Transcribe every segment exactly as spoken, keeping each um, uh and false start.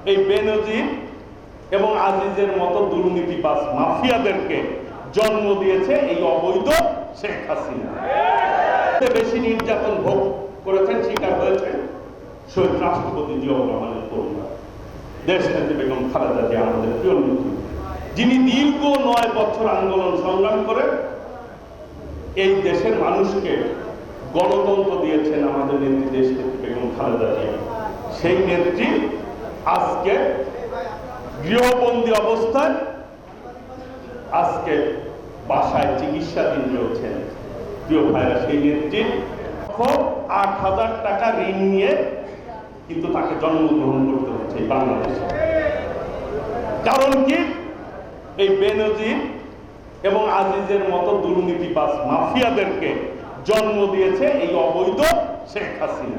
এই বেনজির এবং আজিজের মতো দুর্নীতিবাজ মাফিয়াদেরকে জন্ম দিয়েছে এই অবৈধ শেখ হাসিনা। বেশি নির্যাতন ভোগ করেছেন, শিকার হয়েছে শহীদ রাষ্ট্রপতি জিয়াউর রহমানের পরিবার, দেশনেত্রী বেগম খালেদা জিয়া আমাদের প্রিয় নেত্রী, যিনি দীর্ঘ নয় বছর আন্দোলন সংগ্রাম করে এই দেশের মানুষকে গণতন্ত্র দিয়েছেন আমাদের নেত্রী দেশনেত্রী বেগম খালেদা জিয়া। সেই নেত্রী আজকে গৃহবন্দী অবস্থায় আজকে বাসায় চিকিৎসাধীন রয়েছেন। প্রিয় ভাইরা, সেই নেত্রী আট হাজার টাকা ঋণ নিয়ে কিন্তু তাকে জন্মগ্রহণ করতে হচ্ছে বাংলাদেশে। কারণ কি? এই বেনজির এবং আজিজের মতো দুর্নীতিবাজ মাফিয়াদেরকে জন্ম দিয়েছে এই অবৈধ শেখ হাসিনা।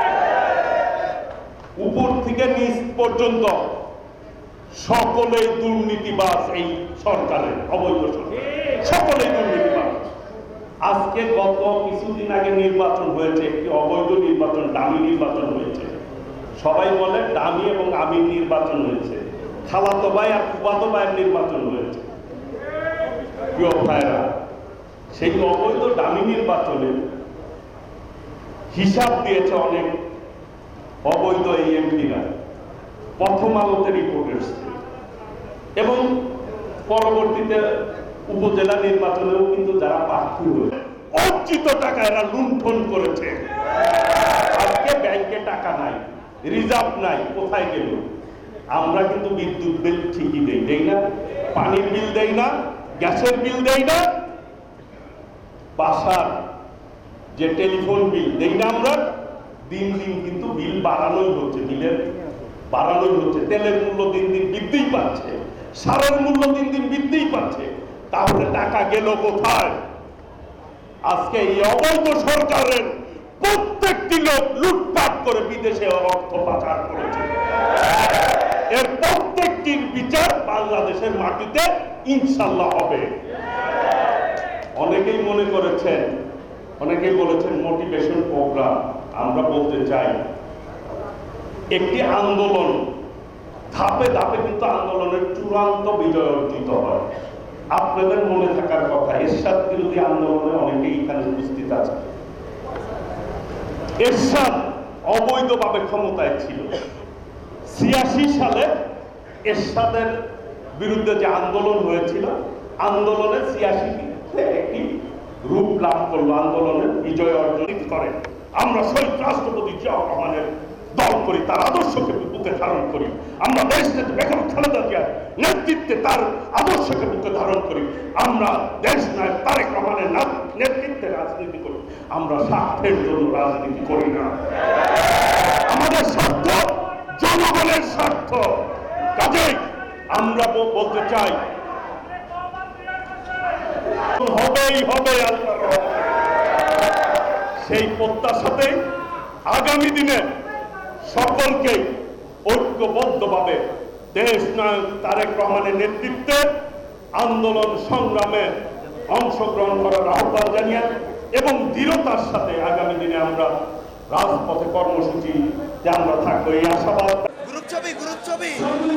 উপর থেকে নিচ পর্যন্ত সকলেই দুর্নীতিবাজ, এই সরকারের অবৈধ সরকার সকলেই দুর্নীতিবাজ। আজকে গত কিছুদিন আগে নির্বাচন হয়েছে, একটি অবৈধ নির্বাচন, ডামি নির্বাচন হয়েছে। সবাই বলে ডামি এবং আমির নির্বাচন হয়েছে, খালাতো ভাই আর ফুফাতো ভাইয়ের নির্বাচন হয়েছে। প্রিয় ভাইরা, সেই অবৈধ ডামি নির্বাচনে হিসাব দিয়েছে অনেক অবৈধ এই এমপিরা, প্রথম আলোতে রিপোর্ট এসছে এবং পরবর্তীতে উপজেলা নির্বাচনেও কিন্তু যারা প্রার্থী হয়েছে অর্জিত টাকা এরা লুণ্ঠন করেছে। আজকে ব্যাংকে টাকা নাই, রিজার্ভ নাই, কোথায় গেল? আমরা কিন্তু বিদ্যুৎ বিল ঠিকই দেই, দেই না? পানির বিল দেই না? গ্যাসের বিল দেই না? বাসার যে টেলিফোন বিল দেই না আমরা? দিন দিন কিন্তু বিল বাড়ানোই হচ্ছে, বিলের বাড়ানোই হচ্ছে। তেলের মূল্য দিন দিন বৃদ্ধিই পাচ্ছে, সারের মূল্য দিন দিন বৃদ্ধিই পাচ্ছে। তাহলে টাকা গেল কোথায়? আজকে এই অবৈধ সরকারের প্রত্যেকটি লোক লুটপাট করে বিদেশে অর্থ পাচার করেছে। এর প্রত্যেকটির বিচার বাংলাদেশের মাটিতে ইনশাল্লাহ হবে। অনেকেই মনে করেছেন, অনেকেই বলেছেন মোটিভেশন প্রোগ্রাম। আমরা বলতে চাই, একটি আন্দোলন ধাপে ধাপে কিন্তু আন্দোলনের চূড়ান্ত বিজয় অর্জিত হয়। আপনাদের মনে থাকার কথা, এরশাদ বিরোধী আন্দোলনে অনেকেই এখানে উপস্থিত আছে। এরশাদ অবৈধভাবে ক্ষমতায় ছিল। ছিয়াশি সালে এরশাদের বিরুদ্ধে যে আন্দোলন হয়েছিল, আন্দোলনে ছিয়াশি একটি রূপ লাভ করলো, আন্দোলনের বিজয় অর্জন করে। আমরা শহীদ রাষ্ট্রপতি জিয়াউর রহমানের দল করি, তার আদর্শকে বুকে ধারণ করি। আমরা দেশনেত্রী বেগম খালেদা জিয়ার নেতৃত্বে তার আদর্শকে বুকে ধারণ করি। আমরা দেশ নায়ক তারেক রহমানের নেতৃত্বে রাজনীতি করি। আমরা স্বার্থের জন্য রাজনীতি করি না। আমাদের স্বার্থ জনগণের স্বার্থ। কাজেই আমরা বলতে চাই, হবেই হবে আল্লাহর সেই প্রত্যাশাতে আগামী দিনে সকলকে ঐক্যবদ্ধভাবে দেশ নায়ক তারেক রহমানের নেতৃত্বে আন্দোলন সংগ্রামে অংশগ্রহণ করার আহ্বান জানিয়ে এবং দৃঢ়তার সাথে আগামী দিনে আমরা রাজপথে কর্মসূচি যে আমরা থাকবো, এই আশাবাদ। গ্রুপ ছবি গ্রুপ ছবি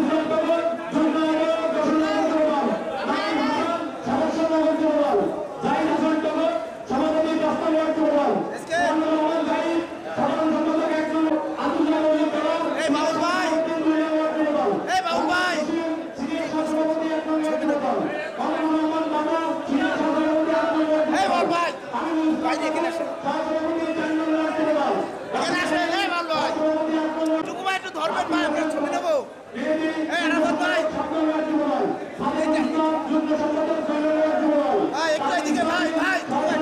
ধরবেন ভাই, আমরা ছবি নেবো। এই রাফাত ভাই, ভাই একটু এদিকে ভাই, ভাই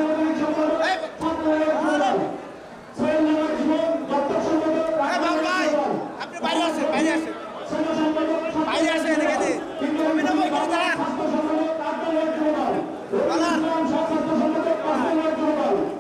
ভাই আপনি বাইরে আসেন, বাইরে আসেন, বাইরে আসেন, এদিকে ছবি নেবো। এখানে দাঁড়ান,